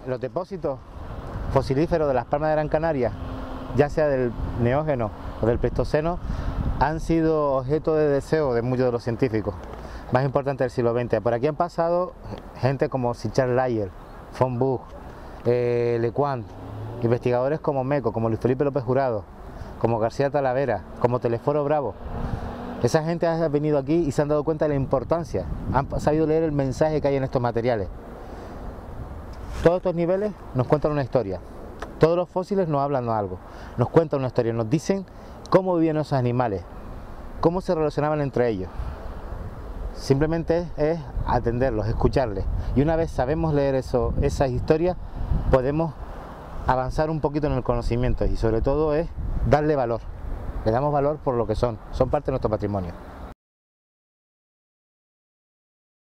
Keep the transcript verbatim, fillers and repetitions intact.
Los depósitos fosilíferos de las Palmas de Gran Canaria, ya sea del Neógeno o del Pleistoceno, han sido objeto de deseo de muchos de los científicos más importantes del siglo veinte. Por aquí han pasado gente como Sir Charles Lyell, von Buch, eh, Lequant, investigadores como Meco, como Luis Felipe López Jurado, como García Talavera, como Telesforo Bravo. Esa gente ha venido aquí y se han dado cuenta de la importancia, han sabido leer el mensaje que hay en estos materiales. Todos estos niveles nos cuentan una historia, todos los fósiles nos hablan de algo, nos cuentan una historia, nos dicen cómo vivían esos animales, cómo se relacionaban entre ellos. Simplemente es atenderlos, escucharles, y una vez sabemos leer eso, esas historias, podemos avanzar un poquito en el conocimiento y sobre todo es darle valor, le damos valor por lo que son, son parte de nuestro patrimonio.